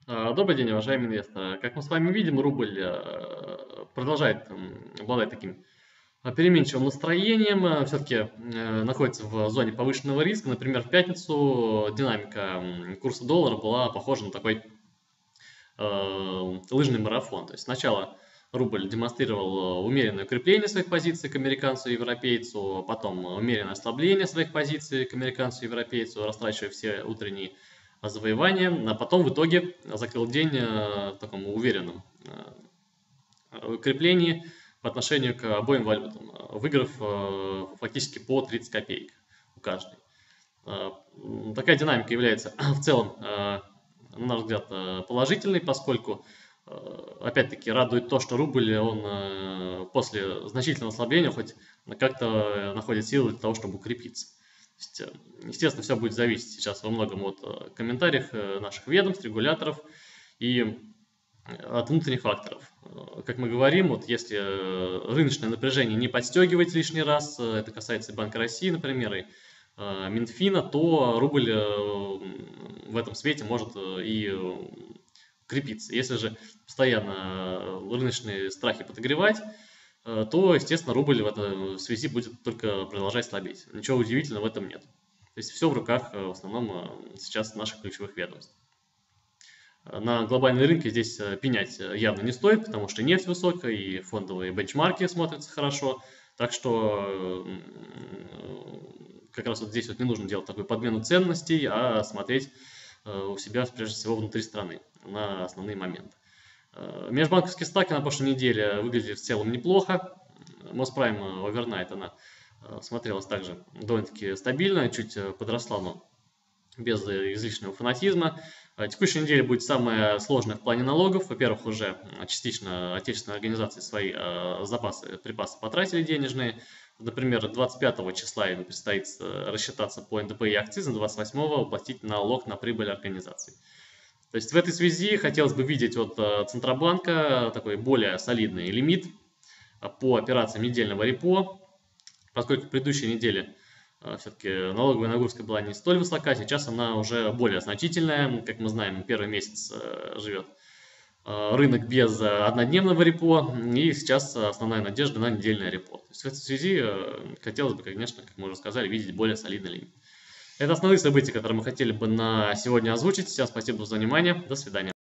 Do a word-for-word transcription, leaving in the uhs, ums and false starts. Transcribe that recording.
А, Добрый день, уважаемые инвесторы. Как мы с вами видим, рубль э, продолжает м, обладать таким а, переменчивым настроением, все-таки находится в зоне повышенного риска. Например, в пятницу динамика м, курса доллара была похожа на такой э, лыжный марафон. То есть сначала рубль демонстрировал умеренное укрепление своих позиций к американцу и европейцу, потом умеренное ослабление своих позиций к американцу и европейцу, растрачивая все утренние завоевания, а потом в итоге закрыл день э, в таком уверенном э, укреплении по отношению к обоим валютам, выиграв э, фактически по тридцать копеек у каждой. Э, Такая динамика является в целом, э, на наш взгляд, э, положительной, поскольку, э, опять-таки, радует то, что рубль, он э, после значительного ослабления хоть как-то находит силы для того, чтобы укрепиться. То есть, естественно, все будет зависеть сейчас во многом от э, комментариев э, наших ведомств, регуляторов и от внутренних факторов. Как мы говорим, вот если рыночное напряжение не подстегивать лишний раз, это касается и Банка России, например, и Минфина, то рубль в этом свете может и крепиться. Если же постоянно рыночные страхи подогревать, то, естественно, рубль в этой связи будет только продолжать слабеть. Ничего удивительного в этом нет. То есть все в руках в основном сейчас наших ключевых ведомств. На глобальные рынки здесь пенять явно не стоит, потому что нефть высокая и фондовые бенчмарки смотрятся хорошо. Так что как раз вот здесь вот не нужно делать такую подмену ценностей, а смотреть у себя прежде всего внутри страны на основные моменты. Межбанковские стаки на прошлой неделе выглядели в целом неплохо. Моспрайм овернайт она смотрелась также довольно-таки стабильно, чуть подросла, но без излишнего фанатизма. Текущая неделя будет самая сложная в плане налогов. Во-первых, уже частично отечественные организации свои запасы, припасы потратили денежные. Например, двадцать пятого числа им предстоит рассчитаться по эн дэ пэ и акцизам, двадцать восьмого уплатить налог на прибыль организации. То есть в этой связи хотелось бы видеть от Центробанка такой более солидный лимит по операциям недельного репо, поскольку в предыдущей неделе все-таки налоговая нагрузка была не столь высока, сейчас она уже более значительная. Как мы знаем, первый месяц живет рынок без однодневного репо, и сейчас основная надежда на недельное репо. То есть в этой связи хотелось бы, конечно, как мы уже сказали, видеть более солидный лимит. Это основные события, которые мы хотели бы на сегодня озвучить. Всем спасибо за внимание. До свидания.